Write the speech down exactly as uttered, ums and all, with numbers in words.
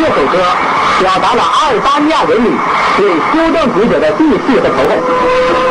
首歌表达了阿尔巴尼亚人民对修正主义者的鄙视和仇恨。